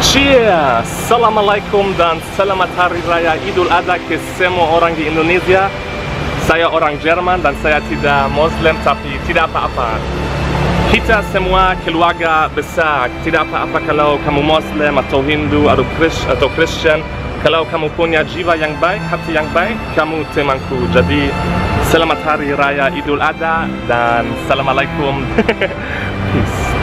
Cheers! Assalamualaikum dan selamat Hari Raya Idul Adha ke semua orang di Indonesia. Saya orang Jerman dan saya tidak Muslim, tapi tidak apa-apa. Kita semua keluarga besar, tidak apa-apa kalau kamu Muslim atau Hindu atau Christian. Kalau kamu punya jiwa yang baik, hati yang baik, kamu temanku. Jadi selamat Hari Raya Idul Adha dan Assalamualaikum. Peace.